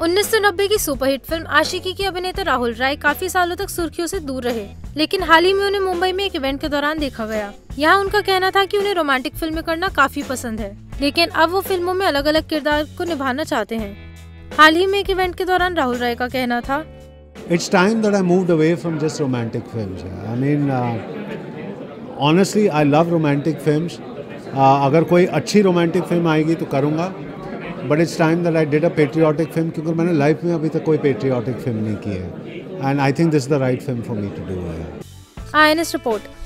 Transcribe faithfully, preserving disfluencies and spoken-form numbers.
उन्नीस सौ नब्बे की सुपरहिट फिल्म आशिकी के अभिनेता राहुल राय काफी सालों तक सुर्खियों से दूर रहे, लेकिन हाल ही में उन्हें मुंबई में एक इवेंट के दौरान देखा गया। यहाँ उनका कहना था कि उन्हें रोमांटिक फिल्में करना काफी पसंद है, लेकिन अब वो फिल्मों में अलग अलग किरदार को निभाना चाहते हैं। हाल ही में एक इवेंट के दौरान राहुल राय का कहना था, It's time that I moved away from just romantic films. I mean, uh, honestly, I love romantic films. Uh, अगर कोई अच्छी रोमांटिक फिल्म आएगी तो करूँगा, but it's time that I did a patriotic film, क्योंकि मैंने लाइफ में अभी तक कोई पेट्रियाटिक फिल्म नहीं की है, and I think this is the right film for me to do. I N S report.